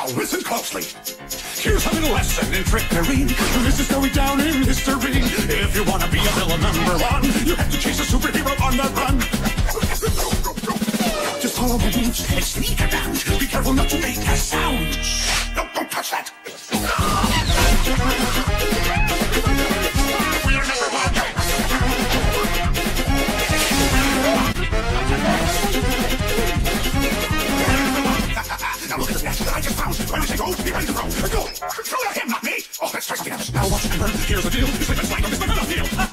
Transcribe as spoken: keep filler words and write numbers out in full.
listen closely. Here's a little lesson in trickery. This is going down in history. If you want to be a villain number one, you have to chase a superhero on the run. Just follow my moves and sneak around. Be careful not to make a sound. No, don't touch that. Now look at the snatch that I just found. When I say go, be ready to throw. Go! Throw it at him, not me! Oh, let's try something else. Now watch and learn. Here's the deal. You slip and slide on this banana peel.